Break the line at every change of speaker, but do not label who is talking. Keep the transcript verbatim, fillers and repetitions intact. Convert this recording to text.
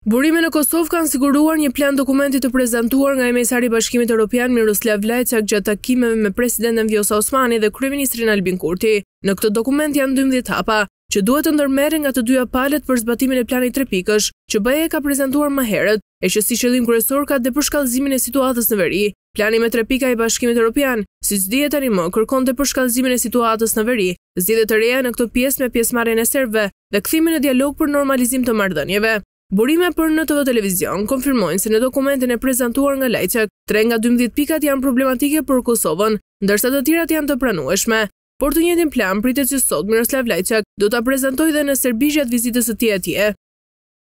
Burime në Kosovë kanë siguruar një plan dokumenti të prezantuar nga emesari i Bashkimit Evropian Miroslav Lajçak gjatë takimeve me presidenten Vjosa Osmani dhe kryeministrin Albin Kurti. Në këtë dokument janë dymbëdhjetë hapa që duhet të ndërmerren nga të dyja palët për zbatimin e planit tre pikësh që B E ka prezantuar më herët, e që si qëllim kryesor ka depërshkallëzimin e situatës në veri. Plani me tre pika i Bashkimit Evropian, siç dihet tani më, kërkon depërshkallëzimin e situatës në veri, zgjedhje të reja në këtë pjesë me pjesëmarrjen e serbëve dhe kthimin në dialog për normalizim të marrëdhënieve. Burime për N T V Televizion konfirmojnë se në dokumentin e prezantuar nga Lajçak, tre nga dymbëdhjetë pikat janë problematike për Kosovën, ndërsa të tjerat janë të pranueshme. Por të njëjtin plan pritet që sot Miroslav Lajçak do ta prezantojë dhe në Serbi gjatë vizitës së tij atje.